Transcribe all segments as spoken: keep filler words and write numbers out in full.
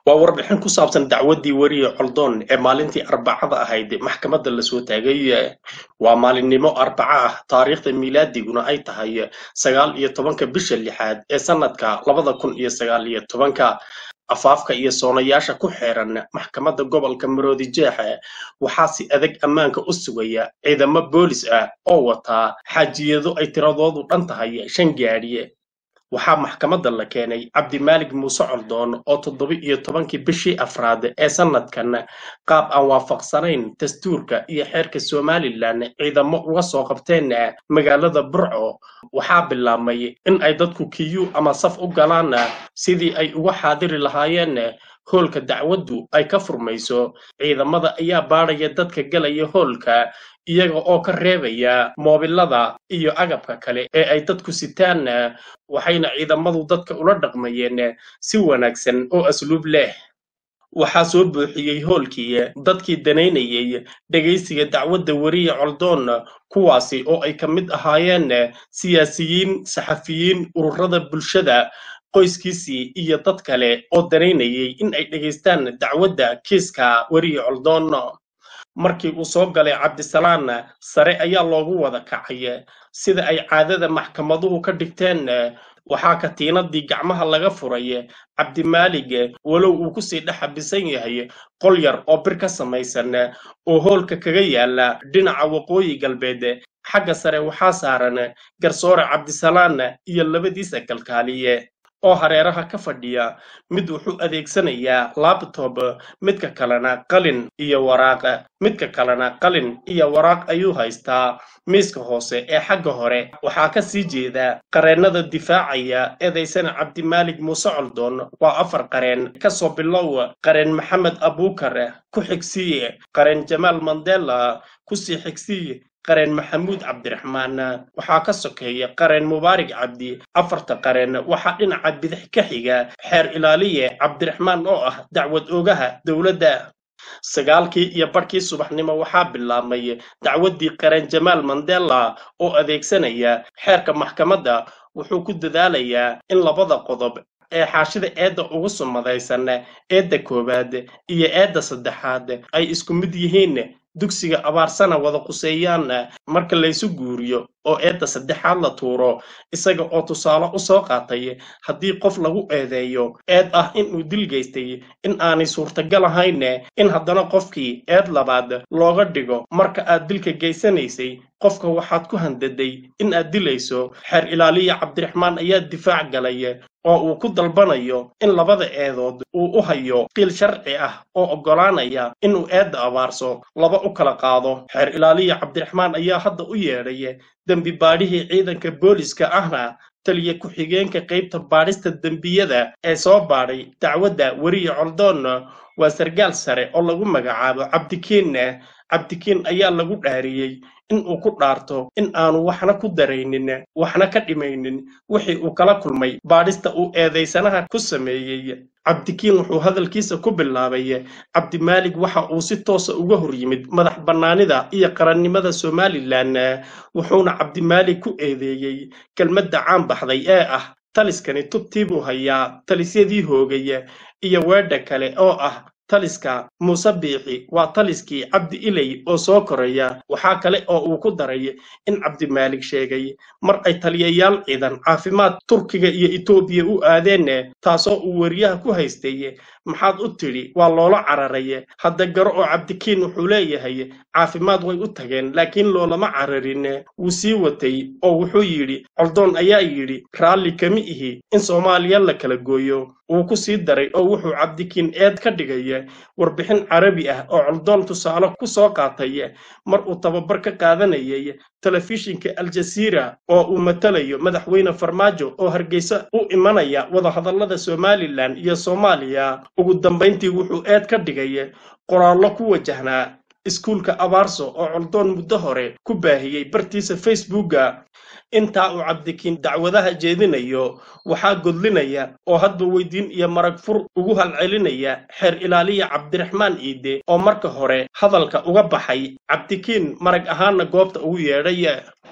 waa warbixin ku saabsan dacwadii wariye Coldoon ee maalintii Arbacada ahayd maxkamadda la soo taagay. Waa maalinimo Arbaca ah, taariikhda milaadiguna ay tahay sagaal iyo tobanka bisha lixaad ee sanadka labada kun iyo sagaal iyo tobanka. Afaafka iyo soonayaasha ku xeeran maxkamadda gobolka Maroodi Jeexe waxaa si adag ammaanka u sugaya ciidamo boolis ah oo wata xaajiyado ay tiradoodu dhan tahay shan gaadhi. waxaa maxkamadda la keenay Cabdimaalig Muuse Coldoon oo toddoba iyo tobankii bishii afraad ee sanadkan qaab aan waafaqsanayn dastuurka iyo xeerka Somaliland ciidamo uga soo qabteen magaalada Burco. waxaa bilaabmay in ay dadku kiyu ama saf u galaan sidii ay uga xaadiri lahaayeen hoolka dacwaddu ay ka furmayso. ciidamada ayaa baadhaya dadka galaya hoolka iyaga oo ka reebaya moobilada iyo agabka kale ee ay dadku sitaan, waxayna ciidamadu dadka ula dhaqmayeen si wanaagsan oo asluub leh. waxaa soo buuxiyey hoolkii dadkii danaynayay dhegaysiga dacwadda wariye Coldoon, kuwaasi oo ay ka mid ahaayeen siyaasiyiin, saxafiyiin, ururada bulshada, qoyskiisii iyo dad kale oo danaynayay in ay dhegaystaan dacwadda kiiska wariye Coldoon. markii uu soo galay Cabdisalaan sare ayaa loogu wada kacay sida ay caadada maxkamaduhu ka dhigteen. waxaa katiinadii gacmaha laga furay Cabdimaalig walow uu ku sii dhex xabisan yahay qol yar oo bir ka samaysan oo hoolka kaga yaala dhinaca waqooyi galbeed. xagga sare waxaa saaran garsoore Cabdisalaan iyo labadiisa kalkaaliye oo hareeraha ka fadhiya. mid wuxuu adeegsanayaa laptop, midka kalena qalin iyo waraaq midka kalena qalin iyo waraaq ayuu haystaa. miiska hoose ee xagga hore waxaa ka sii jeeda qareennada difaacaya eedaysana Cabdimaalig Muuse Coldoon. waa afar qareen ka soo bilow qareen Maxamed Abuukar, ku xigsiye qareen Jamaal Mandela, ku sii xigsiye qareen Maxamuud Cabdiraxmaan, waxaa ka sokeeya qareen Mubaarak Cabdi. afarta qareen waxaa dhinaca bidix ka xiga xeer ilaaliye Cabdiraxmaan oo ah dacwad oogaha dowladda. sagaalkii iyo barkii subaxnimo waxaa bilaabmay dacwaddii qareen Jamaal Mandela oo adeegsanaya xeerka maxkamadda. wuxuu ku dadaalayaa in labada qodob ee xaashida eedda ugu sumadaysan, eedda koowaad iyo eedda saddexaad, ay isku mid yihiin, dugsiga abaarsana wada quseeyaan. marka laysu guuriyo oo eedda saddexaad la tuuro, isaga oo tusaale u soo qaatay haddii qof lagu eedeeyo eed ah inuu dil geystay in aanay suurtagal ahayn in haddana qofkii eed labaad looga dhigo. marka aad dilka geysanaysay qofka waxaad ku handaday in aad dilayso. xeer ilaaliye Cabdiraxmaan ayaa difaac galay oo uu ku dalbanayo in labada eedood uu u hayo qiil sharci ah oo oggolaanaya inuu eedda abaarso laba u kala qaado. xeer ilaaliye Cabdiraxmaan ayaa hadda u yeedhay dembi baadhihii ciidanka booliska ahna taliye ku-xigeenka qaybta baadhista dembiyada ee soo baadhay dacwadda wariye Coldoon. waa sargaal sare oo lagu magacaabo Cabdikiin. Cabdikiin ayaa lagu dhaariyey in uu ku dhaarto in aanu waxna ku daraynin waxna ka dhimaynin wixii uu kala kulmay baadhista uu eedaysanaha ku sameeyey. Cabdikiin wuxuu hadalkiisa ku bilaabay Cabdimaalig waxa uu si toosa uga hor yimid madax bannaanida iyo qarannimada Somaliland, wuxuuna Cabdimaalig ku eedeeyey kelmadda caan baxday ee ah taliskani tubtii buu hayaa talisyadii hoogaya, iyo weedha kale oo ah taliska Muuse Biixi waa taliskii Cabdi Ilay oo soo koraya. waxaa kale oo uu ku daray in Cabdimaalig sheegay mar ay taliyayaal ciidan caafimaad Turkiga iyo Itoobiya u aadeen, taasoo uu wariyaha ku haystay maxaad u tidhi waa loola cararay. hadda garo oo Cabdikiin wuxuu leeyahay caafimaad way u tageen laakiin loolama cararin. wuu sii watay oo wuxuu yidhi Coldoon ayaa yidhi raalli kama ihi in Soomaaliya la kala gooyo. wuu ku sii daray oo wuxuu Cabdikiin eed ka dhigay warbixin carabi ah oo Coldoon tusaale ku soo qaatay mar uu tababar ka qaadanayay telefishinka Al Jazeera oo uu matalayo madaxweyne Farmaajo oo Hargeysa u imanaya wadahadallada Somaliland iyo Soomaaliya. ugu dambayntii wuxuu eed ka dhigay qoraallo ku wajahnaa iskuulka Abaarso oo Coldoon muddo hore ku baahiyey bartiisa Facebooka. intaa uu Cabdikiin dacwadaha jeedinayo waxaa godlinaya oo hadba weydiin iyo marag fur ugu halcelinaya xeer ilaaliye Cabdiraxmaan Iide oo marka hore hadalka uga baxay. Cabdikiin marag ahaana goobta ugu yeedhay.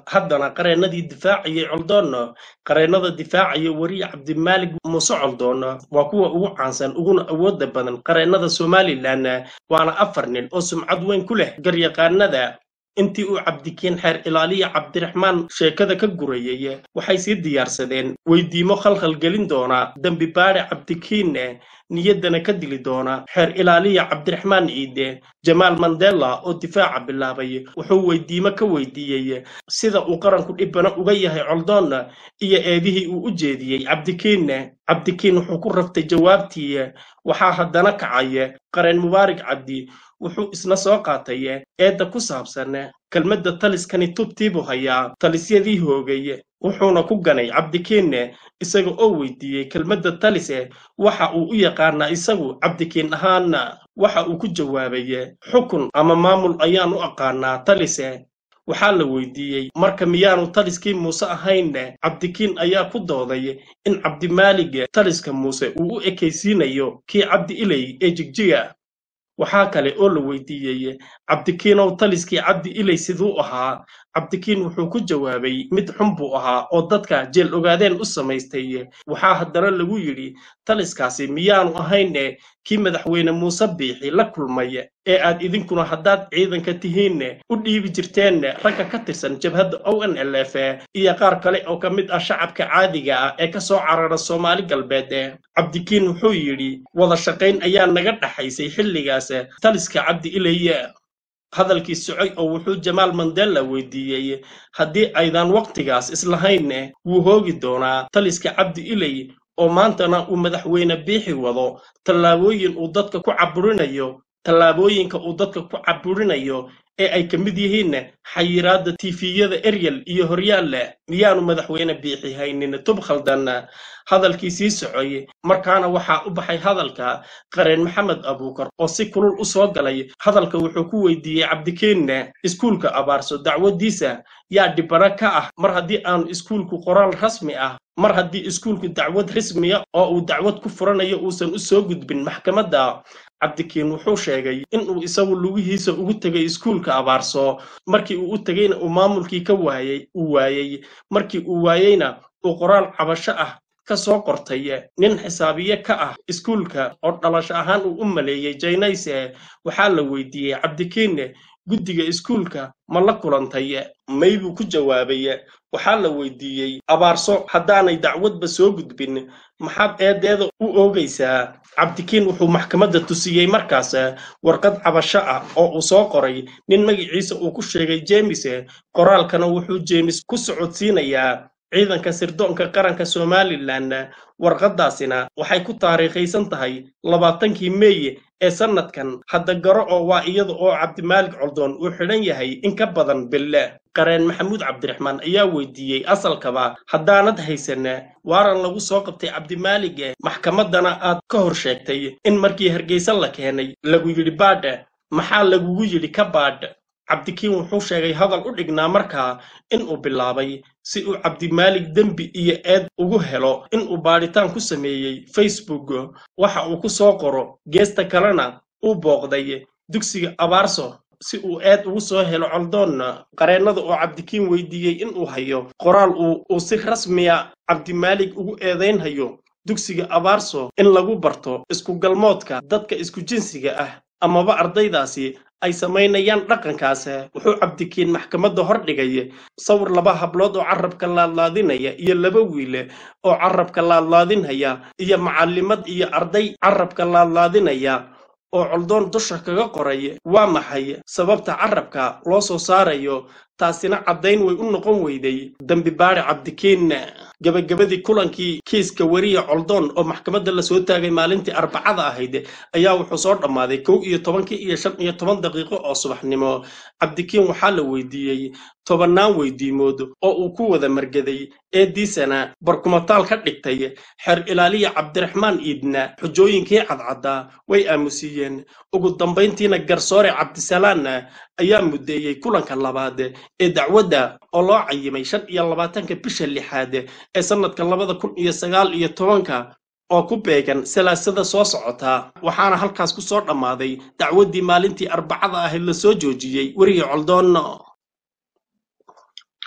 haddana qareenadii difaacayay coldoon qareenada difaacaya wariye cabdimaalig muuse coldoon waa kuwa ugu caansan uguna awooda badan qareenada somalilan waana afar nin oo sumcad weyn ku leh garyaqaanada intii uu cabdikiin xeer ilaaliya cabdiraxmaan sheekada ka gurayay waxay sii diyaarsadeen weydiimo khalkhal gelin doona dambi baare cabdikiin niyaddana ka dili doona xeer ilaaliya cabdiraxmaan ciide jamaal mandela oo difaaca bilaabay wuxuu weydiimo ka weydiiyey sida uu qaranku dhibana uga yahay coldoon iyo eedihii uu u jeediyey cabdikiin cabdikiin wuxuu ku raftay jawaabtii waxaa haddana kacay qareen mubaarak cabdi wuxuu isna soo qaatay eedda ku saabsan kelmadda taliskani tubtiibuu hayaa talisyadii hoogay wuxuuna ku ganay cabdikiin isaga oo weydiiyey kelmadda talise waxa uu u yaqaanaa isagu cabdikiin ahaana waxa uu ku jawaabay xukun ama maamul ayaan u aqaanaa talise waxaa la weydiiyey marka miyaanu taliskii muuse ahayn cabdikiin ayaa ku dooday in cabdimaalig taliska muuse uu u ekaysiinayo kii cabdi ilay ee jigjiga waxaa kale oo la weydiiyey cabdikiinow taliskii cabdi ilay siduu ahaa cabdikiin wuxuu ku jawaabay mid xun buu ahaa oo dadka jeel ogaadeen u samaystay waxaa haddana lagu yidhi taliskaasi miyaanu ahayn kii madaxweyne muuse biixi la kulmay ee aad idinkuna haddaad ciidanka tihiin u dhiibi jirteen ragga ka tirsan jabhadda o n l f iyo qaar kale oo ka mid ah shacabka caadiga ah ee ka soo carara soomaali galbeed cabdikiin wuxuu yidhi wada shaqayn ayaa naga dhaxaysay xilligaas taliska cabdi ilay hadalkii socay oo wuxuu jamaal mandela weydiiyey haddii aydan waqtigaas islahayn wuu hoogi doonaa taliska cabdi ilay oo maantana uu madaxweyne biixi wado tallaabooyin uu dadka ku caburinayo tallaabooyinka uu dadka ku caburinayo ee ay ka mid yihiin xayiraadda tifiyada eryal iyo horyaal miyaanu madaxweyne biixi haynin tub khaldan hadalkii sii socoy markaana waxaa u baxay hadalka qareen maxamed abuukar oo si kulul u soo galay hadalka wuxuu ku weydiiyey cabdikiin iskuulka abaarso dacwadiisa yaa dhibana ka ah mar haddii aanu iskuulku qoraal rasmi ah mar haddii iskuulku dacwad rasmiya oo uu dacwad ku furanayo uusan u soo gudbin maxkamadda cabdikiin wuxuu sheegay inuu isagu lugihiisa ugu tegay iskuulka abaarso markii uu u tegayna uu maamulkii ka waayay uu waayay markii uu waayayna uu qoraal cabasho ah ka soo qortay nin xisaabiye ka ah iskuulka oo dhalasho ahaan uu u maleeyay jaynayse waxaa la weydiiyey cabdikiin guddiga iskuulka ma la kulantay may buu ku jawaabay waxaa la weydiiyey abaarso haddaanay dacwadba soo gudbin maxaad eedeeda u oogaysaa cabdikiin wuxuu maxkamadda tusiyey markaas warqad cabasho ah oo uu soo qoray nin magaciisa uu ku sheegay jeemis qoraalkana wuxuu jeemis ku socodsiinayaa ciidanka sirdoonka qaranka somalilan warqadaasina waxay ku taariikhaysan tahay labaatankii meey ee sanadkan hadda garo oo waa iyada oo cabdimaalig coldoon uu xidhan yahay in ka badan bille qareen maxamuud cabdiraxmaan ayaa weydiiyey asalkaba haddaanad haysan waaran lagu soo qabtay cabdimaalig maxkamaddana aad ka hor sheegtay in markii hargeysa la keenay lagu yidhi baadh maxaa lagugu yidhi ka baadh cabdikiin wuxuu sheegay hadal u dhignaa markaa inuu bilaabay si uu cabdimaalig dembi iyo eed ugu helo inuu baadhitaan ku sameeyey facebook waxa uu ku soo qoro geesta kalena uu booqday dugsiga abaarso si uu eed ugu soo helo coldoon qareennada oo cabdikiin weydiiyey inuu hayo qoraal uu si rasmiya cabdimaalig ugu eedaynhayo dugsiga abaarso in lagu barto isku galmoodka dadka isku jinsiga ah amaba ardaydaasi ay samaynayaan dhaqankaas wuxuu cabdikiin maxkamadda hor dhigay sawir laba hablood oo carabka laadlaadinaya iyo laba wiil oo carabka laadlaadinaya iyo macallimad iyo arday carabka laadlaadinaya oo coldoon dusha kaga qoray waa maxay sababta carabka loo soo saarayo taasina caddayn way u noqon weyday dambi baare cabdikiin gabagabadii kulankii kiiska wariye coldoon oo maxkamadda la soo taagay maalintii arbacada ahayd ayaa wuxuu soo dhammaaday kow iyo tobankii iyo shan iyo toban daqiiqo oo subaxnimo cabdikiin waxaa la weydiiyey tobannaan weydiimood oo uu ku wada margaday eediisana barkumataal ka dhigtay xeer ilaaliya cabdiraxmaan iidna xujooyinkii cadcaddaa way aamusiiyeen ugu dambayntiina garsoore cabdisalaan ayaa muddeeyey kulanka labaad ee dacwadda oo loo cayimay shan iyo labaatanka bisha lixaad ee sanadka labada kun iyo sagaal iyo tobanka oo ku beegan salaasada soo socota waxaana halkaas ku soo dhammaaday dacwaddii maalintii arbacada ahayd la soo joojiyey wariye coldoon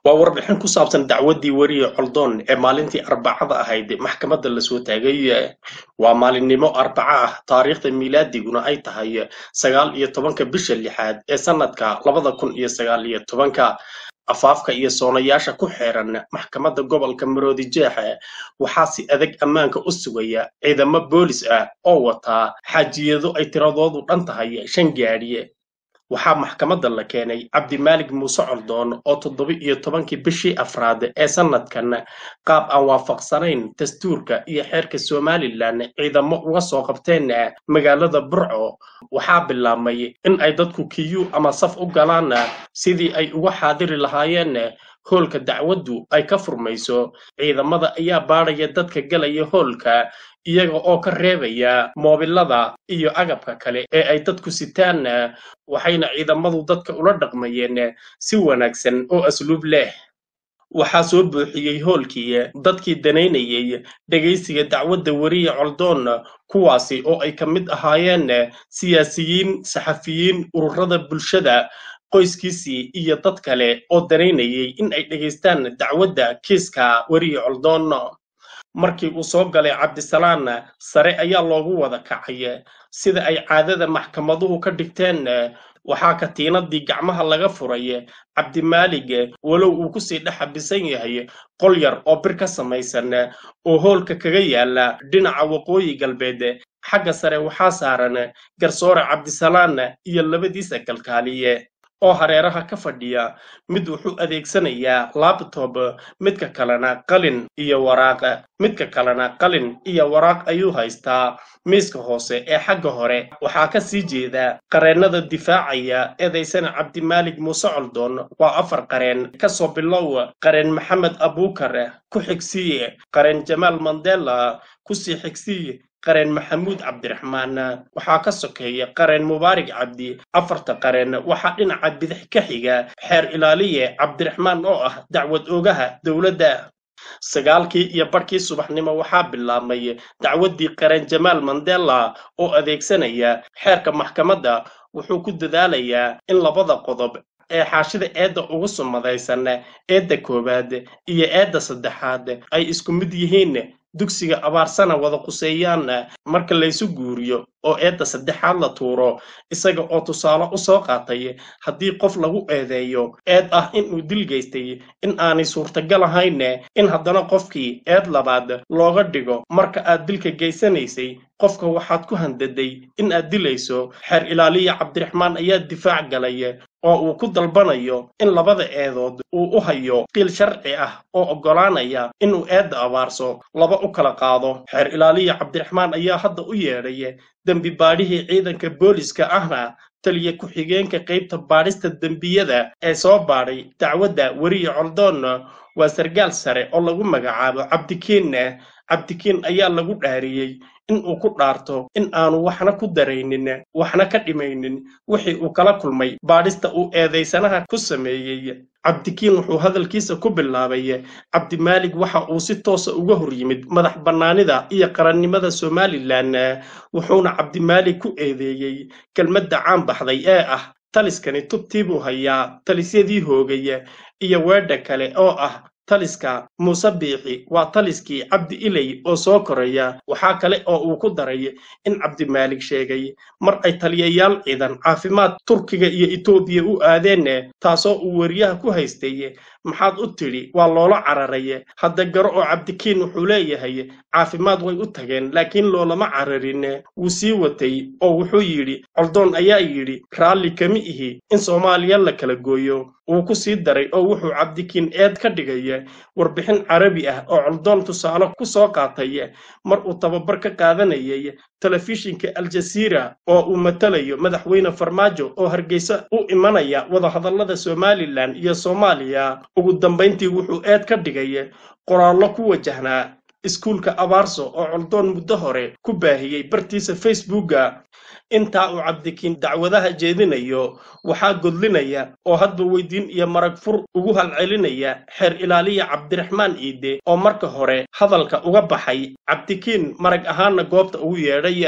waa warbixin ku saabsan dacwaddii weriye coldoon ee maalintii arbacada ahayd maxkamadda la soo taagay. Waa maalinimo arbaca ah, taariikhda miilaadiguna ay tahay sagaal iyo tobanka bisha lixaad ee sanadka labada kun iyo sagaal iyo tobanka. Afaafka iyo soonayaasha ku xeeran maxkamadda gobolka Maroodi Jeexe waxaa si adag ammaanka u sugaya ciidamo boolis ah oo wata xaajiyado ay tiradoodu dhan tahay shan gaadhi. Waxaa maxkamadda la keenay Cabdimaalig Muuse Coldoon oo toddoba iyo tobankii bishii afraad ee sanadkan qaab aan waafaqsanayn dastuurka iyo xeerka Somaliland ciidamo uga soo qabteen magaalada Burco. Waxaa bilaabmay in ay dadku kiyu ama saf u galaan sidii ay uga xaadiri lahaayeen hoolka dacwaddu ay ka furmayso. Ciidamada ayaa baadhaya dadka galaya hoolka iyaga oo ka reebaya moobilada iyo agabka kale ee ay dadku sitaan, waxayna ciidamadu dadka ula dhaqmayeen si wanaagsan oo asluub leh. Waxaa soo buuxiyey hoolkii dadkii danaynayay dhegaysiga dacwadda weriye Coldoon, kuwaasi oo ay ka mid ahaayeen siyaasiyiin, saxafiyiin, ururada bulshada, qoyskiisii iyo dad kale oo danaynayay in ay dhegaystaan dacwadda kiiska weriye Coldoon. Markii uu soo galay Cabdisalaan sare ayaa loogu wada kacay sida ay caadada maxkamaduhu ka dhigteen. Waxaa katiinadii gacmaha laga furay Cabdimaalig walow uu ku sii dhex xabisan yahay qol yar oo bir ka samaysan oo hoolka kaga yaala dhinaca waqooyi galbeed. Xagga sare waxaa saaran garsoore Cabdisalaan iyo labadiisa kalkaaliye oo hareeraha ka fadhiya. Mid wuxuu adeegsanayaa laptop, midka kalena qalin iyo waraaq midka kalena qalin iyo waraaq ayuu haystaa. Miiska hoose ee xagga hore waxaa ka sii jeeda qareennada difaacaya eedaysana Cabdimaalig Muuse Coldoon. Waa afar qareen, ka soo bilow qareen Maxamed Abuukar, ku xigsiye qareen Jamaal Mandela, ku sii xigsiye qareen Maxamuud Cabdiraxmaan, waxaa ka sokeeya qareen Mubaarak Cabdi. Afarta qareen waxaa dhinaca bidix ka xiga xeer ilaaliye Cabdiraxmaan oo ah dacwad oogaha dowladda. Sagaalkii iyo barkii subaxnimo waxaa bilaabmay dacwaddii qareen Jamaal Mandela oo adeegsanaya xeerka maxkamadda. Wuxuu ku dadaalayaa in labada qodob ee xaashida eedda ugu sumadaysan, eedda koowaad iyo eedda saddexaad, ay isku mid yihiin, dugsiga abaarsana wada quseeyaan. Marka laysu guuriyo oo eedda saddexaad la tuuro, isaga oo tusaale u soo qaatay haddii qof lagu eedeeyo eed ah inuu dil geystay in aanay suurtagal ahayn in haddana qofkii eed labaad looga dhigo. Marka aad dilka geysanaysay qofka waxaad ku handaday in aad dilayso. Xeer ilaaliye Cabdiraxmaan ayaa difaac galay oo uu ku dalbanayo in labada eedood uu u hayo qiil sharci ah oo oggolaanaya inuu eedda abaarso laba u kala qaado. Xeer ilaaliye Cabdiraxmaan ayaa hadda u yeedhay dembi baadhihii ciidanka booliska ahna taliye ku-xigeenka qaybta baadhista dembiyada ee soo baadhay dacwadda weriye Coldoon. Waa sargaal sare oo lagu magacaabo Cabdikiin. Cabdikiin ayaa lagu dhaariyey in uu ku dhaarto in aanu waxna ku daraynin waxna ka dhimaynin wixii uu kala kulmay baadhista uu eedaysanaha ku sameeyey. Cabdikiin wuxuu hadalkiisa ku bilaabay Cabdimaalig waxa uu si toosa uga hor yimid madax bannaanida iyo qarannimada Somaliland, wuxuuna Cabdimaalig ku eedeeyey kelmadda caan baxday ee ah taliskani tubtii buu hayaa talisyadii hoogay, iyo weedha kale oo ah taliska Muuse Biixi waa taliskii Cabdi Ilay oo soo koraya. Waxaa kale oo uu ku daray in Cabdimaalig sheegay mar ay taliyayaal ciidan caafimaad Turkiga iyo Itoobiya u aadeen, taasoo uu weriyaha ku haystay maxaad u tidhi waa loola cararay. Hadda garo oo Cabdikiin wuxuu leeyahay caafimaad way u tageen laakiin loolama cararin. Wuu sii watay oo wuxuu yidhi Coldoon ayaa yidhi raalli kama ihi in Soomaaliya la kala gooyo. Wuu ku sii daray oo wuxuu Cabdikiin eed ka dhigay warbixin carabi ah oo Coldoon tusaale ku soo qaatay mar uu tababar ka qaadanayay telefishinka Al Jazeera oo uu matalayo madaxweyne Farmaajo oo Hargeysa u imanaya wadahadallada Somaliland iyo Soomaaliya. Ugu dambayntii wuxuu eed ka dhigay qoraallo ku wajahnaa iskuulka Abaarso oo Coldoon muddo hore ku baahiyey bartiisa Facebooka. Intaa uu Cabdikiin dacwadaha jeedinayo waxaa godlinaya oo hadba weydiin iyo marag fur ugu halcelinaya xeer ilaaliye Cabdiraxmaan Iide oo marka hore hadalka uga baxay. Cabdikiin marag ahaana goobta ugu yeedhay.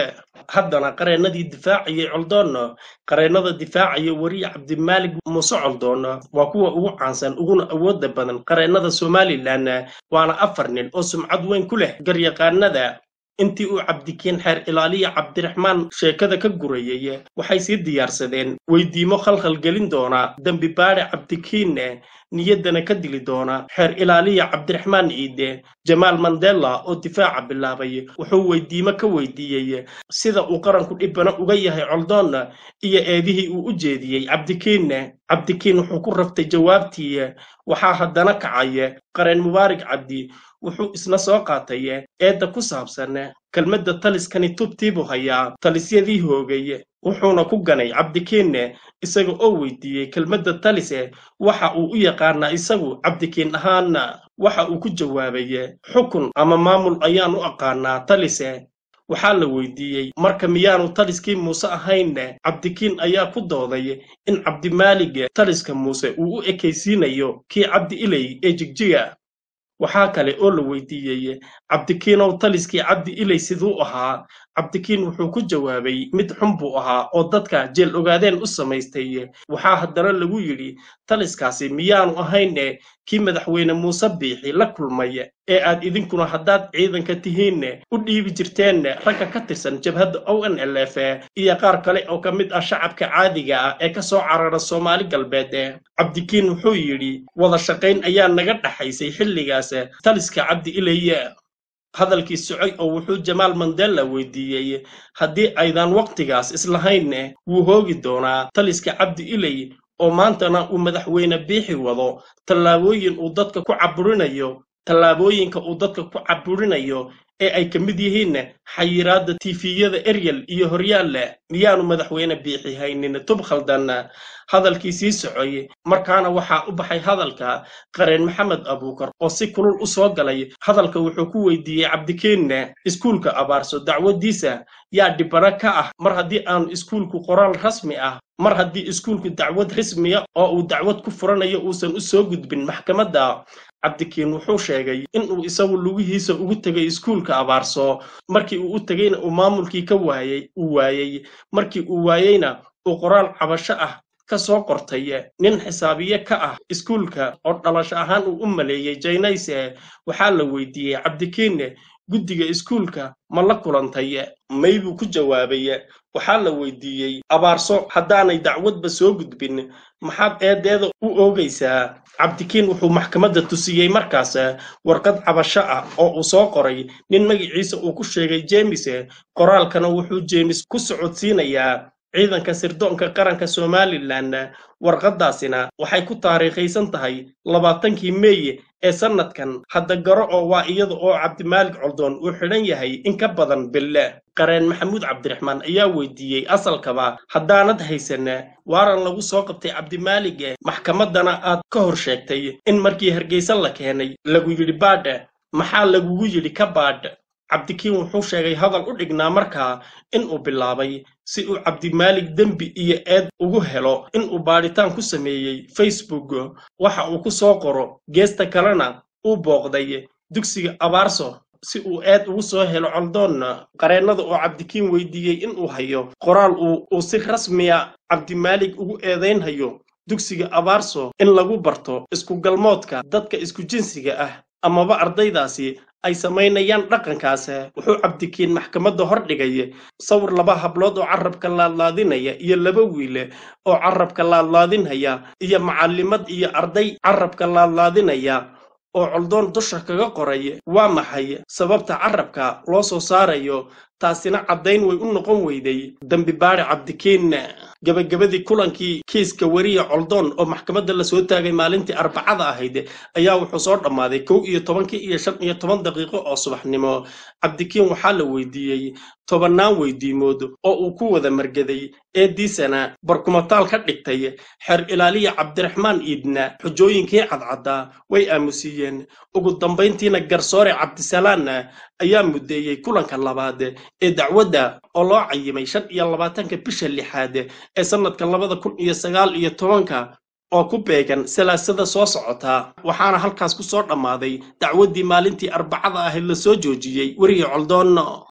haddana qareennadii difaacayay coldoon qareennada difaacaya wariye cabdimaalig muuse coldoon waa kuwa ugu caansan uguna awoodda badan qareennada somalilan waana afar nin oo sumcad weyn ku leh garyaqaanada intii uu cabdikiin xeer ilaaliya cabdiraxmaan sheekada ka gurayay waxay sii diyaarsadeen weydiimo khalkhal gelin doona dambi baare cabdikiin niyaddana ka dili doona xeer ilaaliya cabdiraxmaan ciide jamaal mandela oo difaaca bilaabay wuxuu weydiimo ka weydiiyey sida uu qaranku dhibana uga yahay coldoon iyo eedihii uu u jeediyey cabdikiin cabdikiin wuxuu ku raftay jawaabtii waxaa haddana kacay qareen mubaarak cabdi wuxuu isna soo qaatay eedda ku saabsan kelmadda taliskani tubtiibuu hayaa talisyadii hoogay wuxuuna ku ganay cabdikiin isaga oo weydiiyey kelmadda talise waxa uu u yaqaanaa isagu cabdikiin ahaana waxa uu ku jawaabay xukun ama maamul ayaan u aqaanaa talise waxaa la weydiiyey marka miyaanu taliskii muuse ahayn cabdikiin ayaa ku dooday in cabdimaalig taliska muuse uu u ekaysiinayo kii cabdi ilay ee jigjiga waxaa kale oo la weydiiyey cabdikiinow taliskii cabdi ilay siduu ahaa cabdikiin wuxuu ku jawaabay mid xun buu ahaa oo dadka jeel ogaadeen u samaystay waxaa haddana lagu yidhi taliskaasi miyaanu ahayn kii madaxweyne muuse biixi la kulmay ee aad idinkuna haddaad ciidanka tihiin u dhiibi jirteen ragga ka tirsan jabhadda o n l f iyo qaar kale oo ka mid ah shacabka caadiga ah ee ka soo carara soomaali galbeed cabdikiin wuxuu yidhi wada shaqayn ayaa naga dhaxaysay xilligaas taliska cabdi ilay hadalkii socay oo wuxuu jamaal mandela weydiiyey haddii aydan waqtigaas islahayn wuu hoogi doonaa taliska cabdi ilay oo maantana uu madaxweyne biixi wado tallaabooyin uu dadka ku caburinayo tallaabooyinka uu dadka ku caburinayo ee ay ka mid yihiin xayiraadda tifiyada eryal iyo horyaal miyaanu madaxweyne biixi haynin tub khaldan hadalkii sii socoy markaana waxaa u baxay hadalka qareen maxamed abuukar oo si kulul u soo galay hadalka wuxuu ku weydiiyey cabdikiin iskuulka abaarso dacwadiisa yaa dhibana ka ah mar haddii aanu iskuulku qoraal rasmi ah mar haddii iskuulku dacwad rasmiya oo uu dacwad ku furanayo uusan u soo gudbin maxkamadda cabdikiin wuxuu sheegay inuu isagu lugihiisa ugu tegay iskuulka abaarso markii uu u tegayna uu maamulkii ka waayay uu waayay markii uu waayayna uu qoraal cabasho ah ka soo qortay nin xisaabiye ka ah iskuulka oo dhalasho ahaan uu u maleeyay jaynayse waxaa la weydiiyey cabdikiin guddiga iskuulka ma la kulantay may buu ku jawaabay waxaa la weydiiyey abaarso haddaanay dacwadba soo gudbin maxaad eedeeda u oogaysaa cabdikiin wuxuu maxkamadda tusiyey markaas warqad cabasho ah oo uu soo qoray nin magaciisa uu ku sheegay jeemis qoraalkana wuxuu jeemis ku socodsiinayaa ciidanka sirdoonka qaranka somalilan warqadaasina waxay ku taariikhaysan tahay labaatankii meey ee sanadkan hadda garo oo waa iyada oo cabdimaalig coldoon uu xidhan yahay in ka badan bille qareen maxamuud cabdiraxmaan ayaa weydiiyey asalkaba haddaanad haysan waaran lagu soo qabtay cabdimaalig maxkamaddana aad ka hor sheegtay in markii hargeysa la keenay lagu yidhi baadh maxaa lagugu yidhi ka baadh cabdikiin wuxuu sheegay hadal u dhignaa markaa inuu bilaabay si uu cabdimaalig dembi iyo eed ugu helo inuu baadhitaan ku sameeyey facebook waxa uu ku soo qoro geesta kalena uu booqday dugsiga abaarso si uu eed ugu soo helo coldoon qareennada oo cabdikiin weydiiyey inuu hayo qoraal uu si rasmiya cabdimaalig ugu eedaynhayo dugsiga abaarso in lagu barto isku galmoodka dadka isku jinsiga ah amaba ardaydaasi ay samaynayaan dhaqankaas wuxuu cabdikiin maxkamadda hor dhigay sawir laba hablood oo carabka laadlaadinaya iyo laba wiil oo carabka laadlaadinaya iyo macallimad iyo arday carabka laadlaadinaya oo coldoon dusha kaga qoray waa maxay sababta carabka loo soo saarayo taasina caddayn way u noqon weyday dambi baare cabdikiin gabagabadii kulankii kiiska wariye coldoon oo maxkamadda la soo taagay maalintii arbacada ahayd ayaa wuxuu soo dhammaaday kow iyo tobankii iyo shan iyo toban daqiiqo oo subaxnimo cabdikiin waxaa la weydiiyey tobannaan weydiimood oo uu ku wada margaday eediisana barkumataal ka dhigtay xeer ilaaliya cabdiraxmaan iidna xujooyinkii cadcaddaa way aamusiiyeen ugu dambayntiina garsoore cabdisalaan ayaa muddeeyey kulanka labaad ee dacwadda oo loo cayimay shan iyo labaatanka bisha lixaad ee sanadka labada kun iyo sagaal iyo tobanka oo ku beegan salaasada soo socota waxaana halkaas ku soo dhammaaday dacwaddii maalintii arbacada ahayd la soo joojiyey wariye coldoon